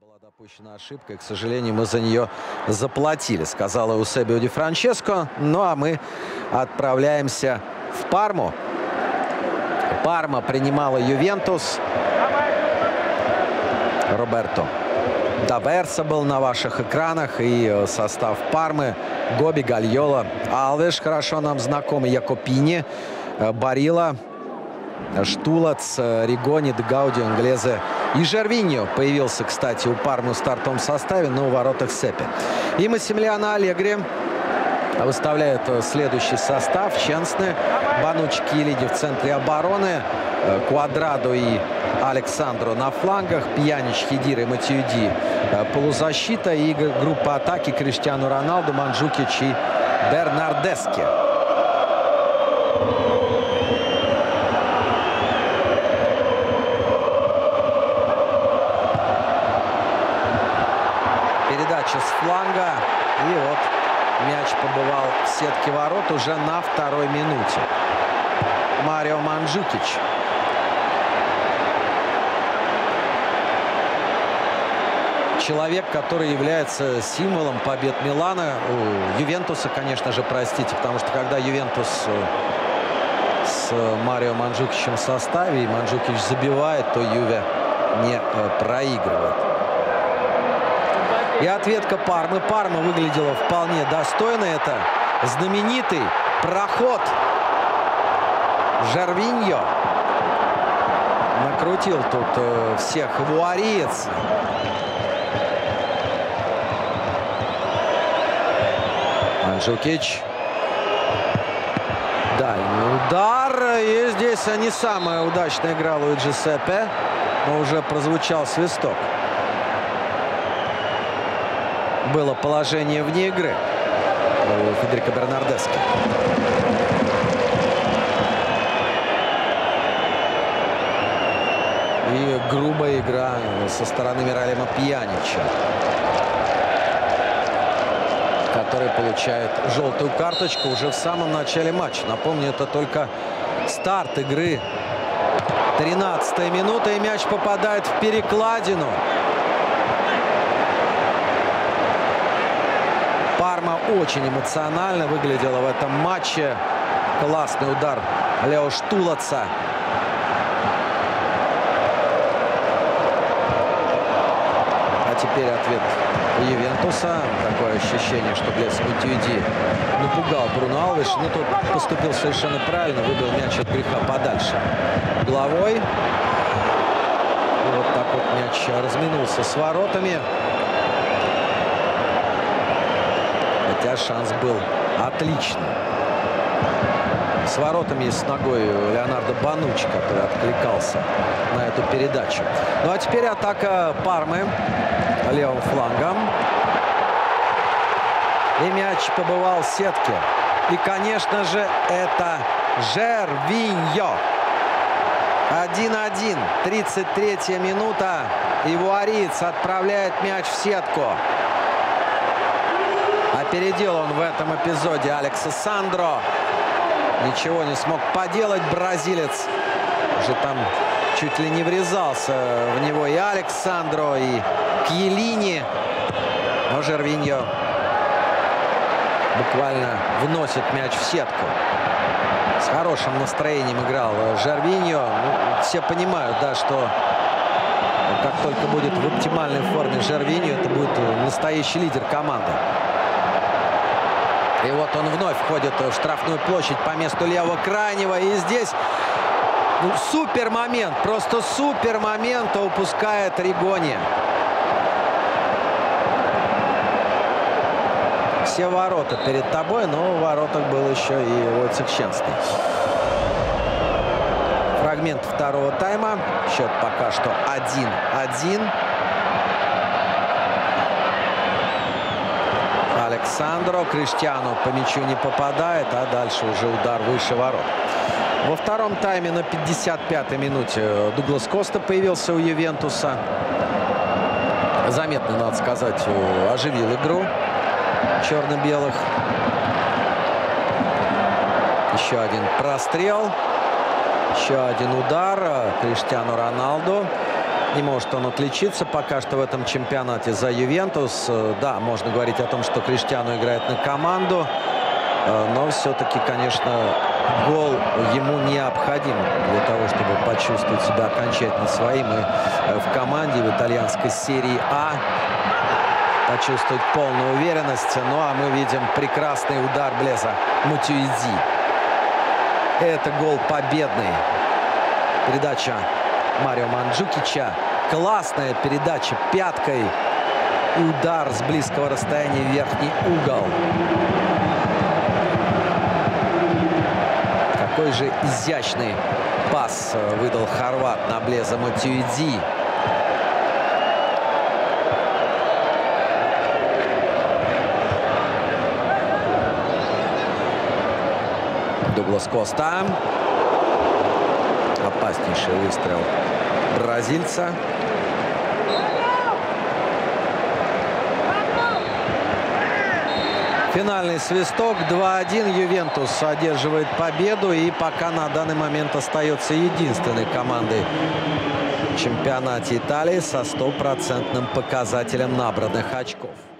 Была допущена ошибка, и, к сожалению, мы за нее заплатили, сказала Эусебио Ди Франческо. Ну а мы отправляемся в Парму. Парма принимала Ювентус. Роберто Даверса был на ваших экранах. И состав Пармы: Гоби, Гальола, Алвеш, хорошо нам знакомый, Якопини, Барила, Штулац, Ригони, Дегаудио, Англезе и Жервиньо появился, кстати, у Пармы в стартовом составе, но у воротах Сеппи. И Массимилиано Аллегри выставляет следующий состав: Ченсне, Бануччи, Киелини в центре обороны, Квадрадо и Александро на флангах, Пьянич, Хедир и Матьюди полузащита, и группа атаки: Криштиану Роналду, Манджукич и Бернардески. Передача с фланга, и вот мяч побывал в сетке ворот уже на второй минуте. Марио Манджукич. Человек, который является символом побед Милана, у Ювентуса, конечно же, простите, потому что когда Ювентус с Марио Манджукичем в составе, и Манджукич забивает, то Юве не проигрывает. И ответка Пармы. Парма выглядела вполне достойно. Это знаменитый проход Жервиньо. Накрутил тут всех вуариец. Манджукич. Дальний удар. И здесь не самая удачная игра Луиджи Сеппи. Но уже прозвучал свисток. Было положение вне игры у Федерико Бернардески. И грубая игра со стороны Миралема Пьянича, который получает желтую карточку уже в самом начале матча. Напомню, это только старт игры. 13-я минута, и мяч попадает в перекладину. Парма очень эмоционально выглядела в этом матче. Классный удар Лео Штулаца. А теперь ответ Ювентуса. Такое ощущение, что Блес Матьюди напугал Бруно Алвеш. Но тот поступил совершенно правильно. Выбил мяч от греха подальше головой. И вот так вот мяч разминулся с воротами. Хотя шанс был отличный. С воротами и с ногой Леонардо Бануччи, который откликался на эту передачу. Ну а теперь атака Пармы левым флангом. И мяч побывал в сетке. И, конечно же, это Жервиньо. 1-1. 33-я минута. И вуариец отправляет мяч в сетку. Опередил он в этом эпизоде Алекса Сандро. Ничего не смог поделать бразилец. Уже там чуть ли не врезался в него и Алекс Сандро, и Киелини. Но Жервиньо буквально вносит мяч в сетку. С хорошим настроением играл Жервиньо. Ну, все понимают, да, что как только будет в оптимальной форме Жервиньо, это будет настоящий лидер команды. И вот он вновь входит в штрафную площадь по месту левого крайнего. И здесь супер момент, просто супер момент упускает Ригони. Все ворота перед тобой, но в воротах был еще и Войцех Щенсный. Фрагмент второго тайма. Счет пока что 1-1. Александро. Криштиану по мячу не попадает, а дальше уже удар выше ворот. Во втором тайме на 55-й минуте Дуглас Коста появился у Ювентуса. Заметно, надо сказать, оживил игру черно-белых. Еще один прострел. Еще один удар. Криштиану Роналду. Не может он отличиться пока что в этом чемпионате за Ювентус. Да, можно говорить о том, что Криштиану играет на команду. Но все-таки, конечно, гол ему необходим для того, чтобы почувствовать себя окончательно своим и в команде, в итальянской серии А. Почувствовать полную уверенность. Ну а мы видим прекрасный удар Блеза Матюидзи. Это гол победный. Передача Марио Манджукича. Классная передача пяткой. Удар с близкого расстояния в верхний угол. Какой же изящный пас выдал хорват на Блеза Матюидзи. Дуглас Коста. Опаснейший выстрел бразильца. Финальный свисток. 2-1. Ювентус одерживает победу. И пока на данный момент остается единственной командой в чемпионате Италии со 100% показателем набранных очков.